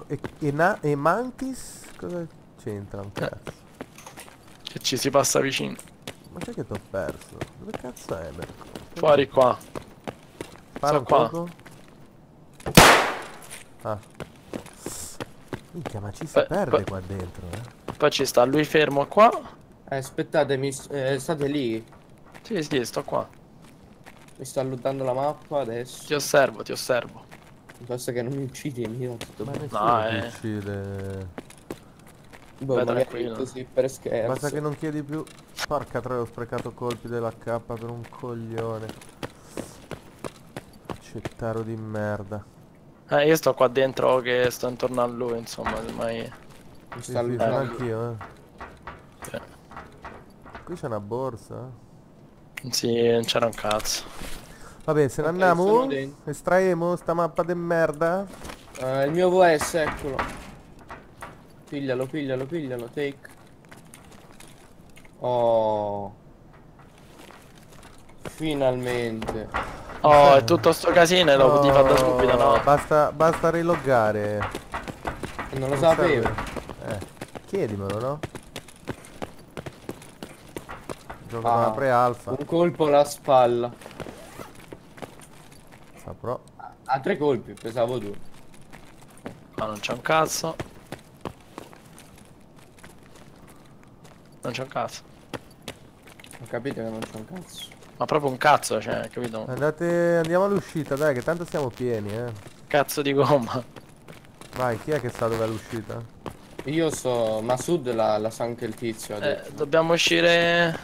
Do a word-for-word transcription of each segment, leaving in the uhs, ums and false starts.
e, e, na e Mantis? Cosa c'entra un cazzo? Che ci si passa vicino. Ma sai che t'ho perso? Dove cazzo è Merco? Fuori qua. Spara Sto un qua. colpo? Ah. Minchia, ma ci si Poi, perde poi- qua dentro, eh. poi ci sta lui fermo qua. Eh, aspettate, mi, eh, state lì. Sì, sì, sto qua. Mi sta lootando la mappa Ti adesso. osservo, ti osservo. Basta che non mi uccidi e io tutto Ma bene. nessuno No, ti eh. uccide. Boh, Vai magari tranquillo. così per scherzo. Basta che non chiedi più. Porca troia, ho sprecato colpi dell'H P per un coglione. Cettaro di merda. Eh, io sto qua dentro che sto intorno a lui, insomma, ormai... Mi Sì, sta sì, sono lootando. anch'io, eh. Sì, Qui c'è una borsa. sì, non c'era un cazzo. Vabbè, se ne Ok, andiamo. sono dentro. Estraemo sta mappa de merda. Eh, il mio V S, eccolo. Piglialo, piglialo, piglialo, take. Oh. Finalmente. Oh, è tutto sto casino e lo potevi fare da subito, Oh, no? Basta, basta riloggare. Non lo Non sapevo. serve. Eh, chiedimelo, no? Gioco Ah, da pre-alfa. un colpo alla spalla. Saprò. A tre colpi, pensavo due. Ma non c'è un cazzo. Non c'è un cazzo. Ho capito che non c'è un cazzo. Ma proprio un cazzo, cioè, capito? Andate, andiamo all'uscita, dai, che tanto siamo pieni, eh. Cazzo di gomma. Vai, chi è che sa dove è l'uscita? Io so, Masud la, la sa anche il tizio, ha Eh, detto. dobbiamo uscire...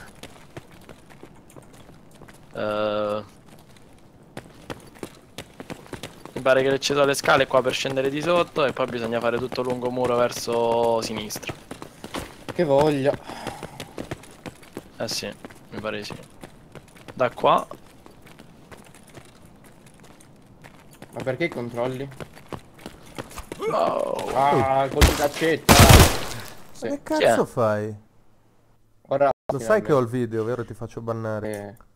Eh, Mi pare che ci sono le scale qua per scendere di sotto e poi bisogna fare tutto lungo muro verso sinistra. Che voglia. Eh sì, mi pare di sì. Da qua. Ma perché controlli? Oh. Ah, colpi d'accetta. Ma Sì. che Chi è? cazzo fai? Ora Lo sai che ho il video, vero? Ti faccio bannare. Eh,